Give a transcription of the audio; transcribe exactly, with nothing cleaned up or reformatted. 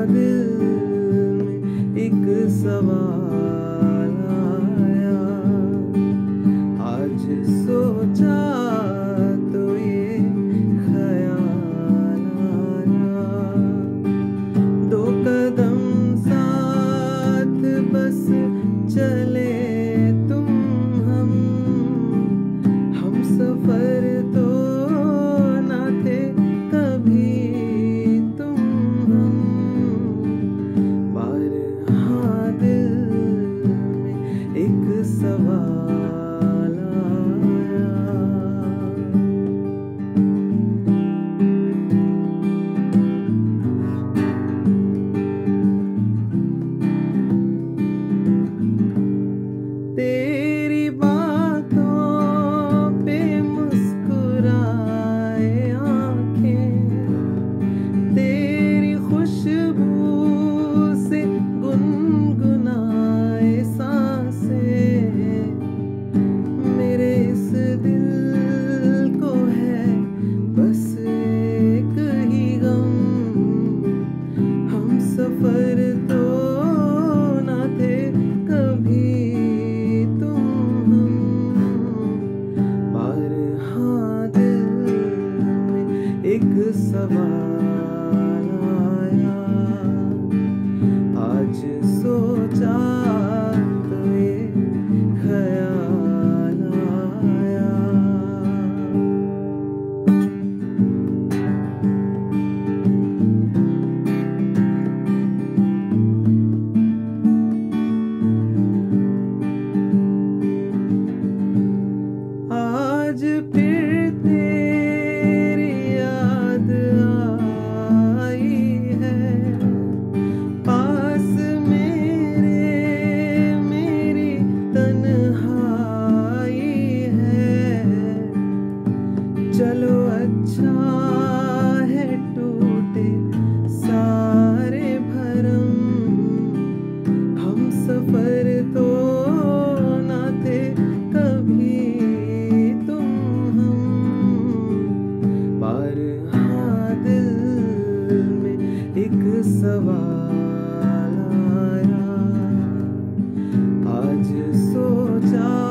दिल में एक सवाल आया, आज सोचा तो ये ख्याल आया, दो कदम साथ बस चले तुम हम, हम सफर तो ना थे कभी तुम हम, बारहां दिल में एक सवाल आया। तेरी बातों पे मुस्कुराए आंखें, तेरी खुशबू से गुनगुनाए सांसें, मेरे इस दिल को है बस एक ही गम, हम सफर तो ना थे कभी तुम हम, बारहां दिल में एक सवाल आया, आज सोचा तो ये ख्याल आया। आज फिर तेरी याद आई है, पास मेरे मेरी तन्हाई है, चलो अच्छा है टूटे सारे भरम, हम सफर तो ना थे कभी तुम हम, बारहां दिल में एक सवाल आया, आज सोचा